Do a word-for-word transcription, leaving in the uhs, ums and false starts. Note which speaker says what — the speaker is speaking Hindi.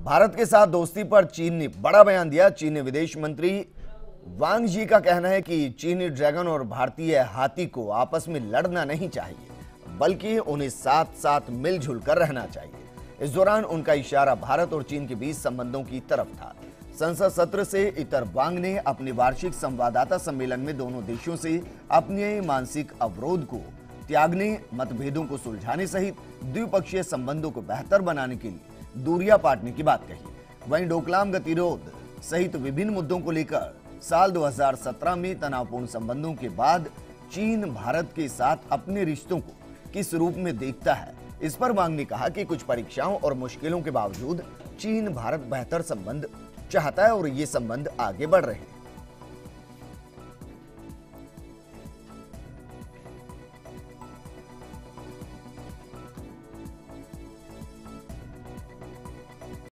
Speaker 1: भारत के साथ दोस्ती पर चीन ने बड़ा बयान दिया। चीनी विदेश मंत्री वांग जी का कहना है कि चीनी ड्रैगन और भारतीय हाथी को आपस में लड़ना नहीं चाहिए, बल्कि उन्हें साथ साथ मिलजुल कर रहना चाहिए। इस दौरान उनका इशारा भारत और चीन के बीच संबंधों की तरफ था। संसद सत्र से इतर वांग ने अपने वार्षिक संवाददाता सम्मेलन में दोनों देशों से अपने मानसिक अवरोध को त्यागने, मतभेदों को सुलझाने सहित द्विपक्षीय संबंधों को बेहतर बनाने के लिए दूरियां पाटने की बात कही। वहीं डोकलाम गतिरोध सहित विभिन्न मुद्दों को लेकर साल दो हज़ार सत्रह में तनावपूर्ण संबंधों के बाद चीन भारत के साथ अपने रिश्तों को किस रूप में देखता है, इस पर वांग ने कहा कि कुछ परीक्षाओं और मुश्किलों के बावजूद चीन भारत बेहतर संबंध चाहता है और ये संबंध आगे बढ़ रहे हैं।